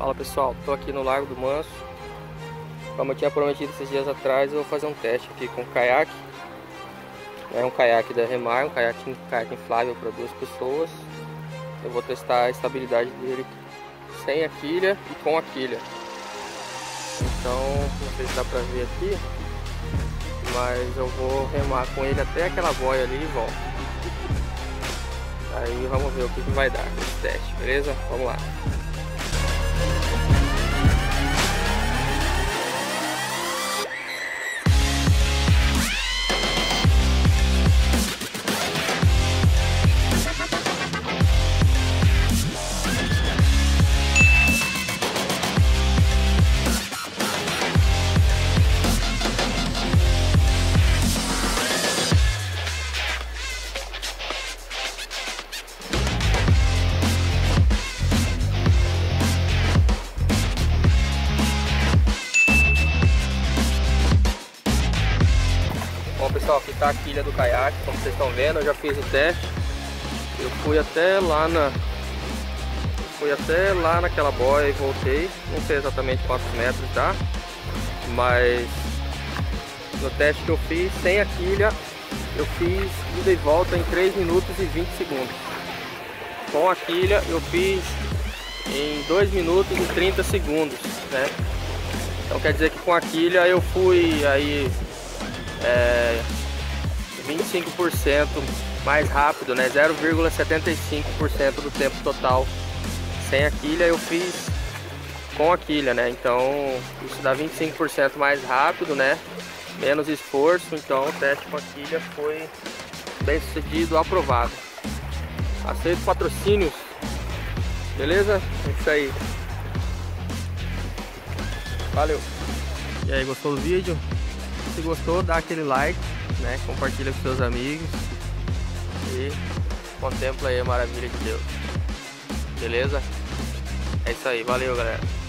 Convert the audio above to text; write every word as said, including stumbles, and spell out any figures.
Fala pessoal, estou aqui no Largo do Manso. Como eu tinha prometido esses dias atrás, eu vou fazer um teste aqui com caiaque. É um caiaque da Remar, um caiaque, um caiaque inflável para duas pessoas. Eu vou testar a estabilidade dele sem a quilha e com a quilha. Então, não sei se dá para ver aqui, mas eu vou remar com ele até aquela boia ali e volto. Aí vamos ver o que, que vai dar nesse teste, beleza? Vamos lá. Bom pessoal, aqui está a quilha do caiaque, como vocês estão vendo, eu já fiz o teste. Eu fui até lá na fui até lá naquela boia e voltei. Não sei exatamente quantos metros dá, mas no teste que eu fiz sem a quilha, eu fiz ida e volta em três minutos e vinte segundos. Com a quilha eu fiz em dois minutos e trinta segundos, né? Então quer dizer que com a quilha eu fui aí É, vinte e cinco por cento mais rápido, né? zero vírgula setenta e cinco por cento do tempo total sem a quilha eu fiz com a quilha, né? Então isso dá vinte e cinco por cento mais rápido, né? Menos esforço. Então o teste com a quilha foi bem sucedido, aprovado. Aceito patrocínios, beleza? É isso aí. Valeu. E aí, gostou do vídeo? Se gostou, dá aquele like, né? Compartilha com seus amigos e contempla aí a maravilha de Deus. Beleza? É isso aí, valeu galera.